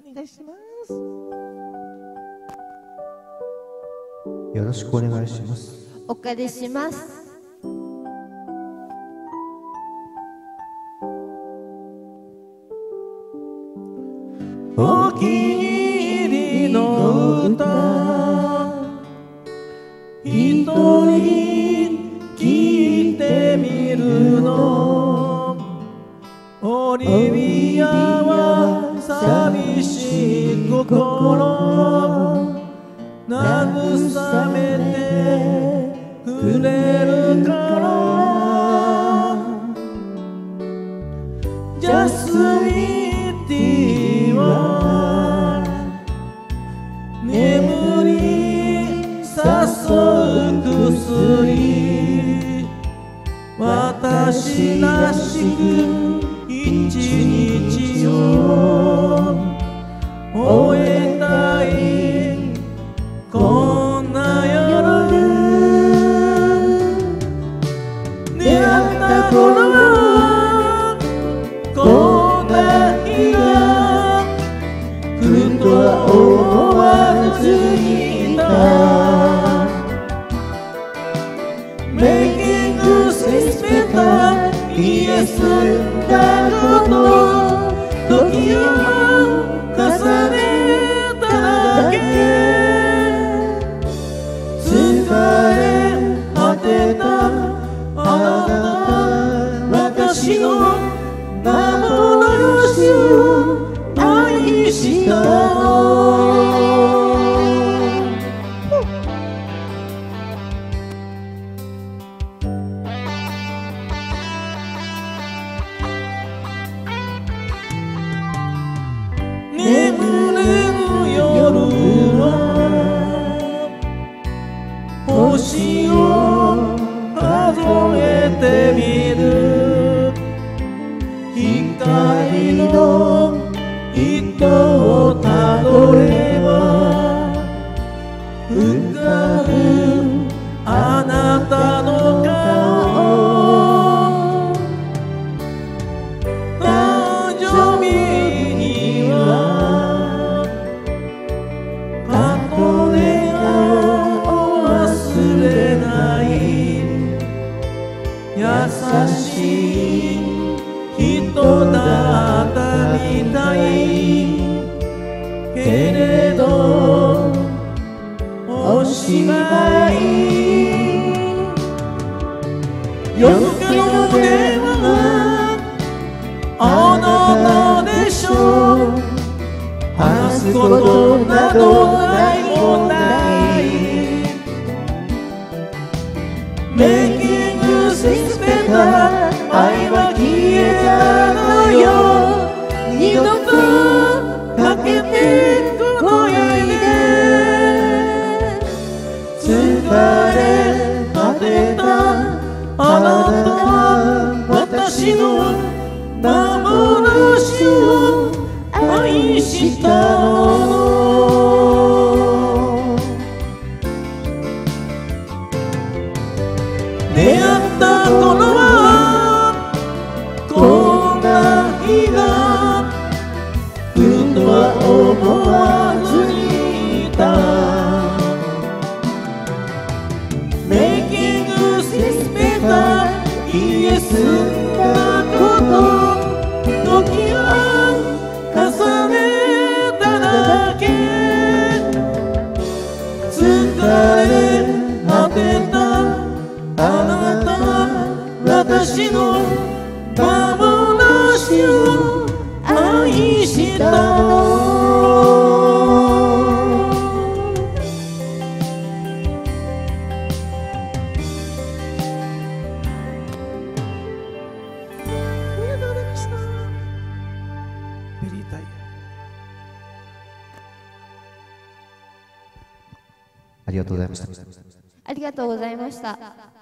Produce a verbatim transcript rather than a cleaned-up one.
願いします。 よろしくお願いします。 お借りします。 お気に入りの歌一人聞いてみるの。オリビアは寂しい心慰めてくれるからジャスミンティーは眠り誘う薬私らしく一日を終えたいこんな夜出会った頃はこんな日が来るとは思わずにいた Making us respect イエスだこと時を重ねただけ疲れ果てたあなた私の幻を愛したの眠れぬ夜は星を数えてみる光の糸をたどれば浮かぶあなたの顔誕生日には過去でを忘れない優しい人だったみたいけれどおしまい夜更けの電話はあなたでしょう話すことなどないもないMaking us respect 愛は消えたのよ二度とかけてこないで疲れ果てたあなたは私の幻を愛したの出会った頃はこんな日が来るとは思わずにいた Making us respect イエスだこと時を重ねただけ疲れ果てたあなた私の幻を愛したのありがとうございました。ベリータイヤありがとうございました。 ありがとうございました。